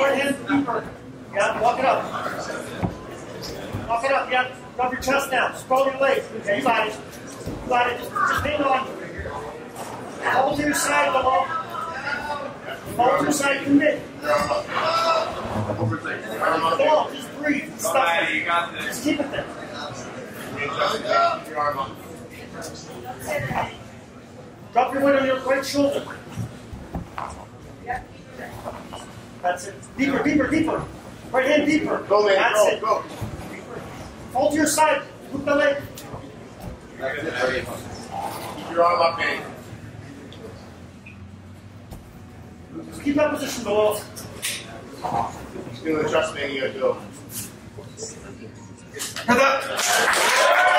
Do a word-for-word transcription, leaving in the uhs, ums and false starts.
right hand deeper. Yeah, walk it up. Walk it up, yeah. Drop your chest down. Scroll your legs. Yeah, you got it. You got it. Just, just hang on. Hold to your side, Bilal. Hold to your side, commit. Bilal, just breathe. Stop it. Just keep it there. Drop your weight on your right shoulder. That's it. Deeper, deeper, deeper. Right hand deeper. Go, man. That's Go, it. go. Hold to your side. Look the leg. Keep your arm up, man. Just keep that position, Bilal. Just do the trust, man. You gotta go. Head up.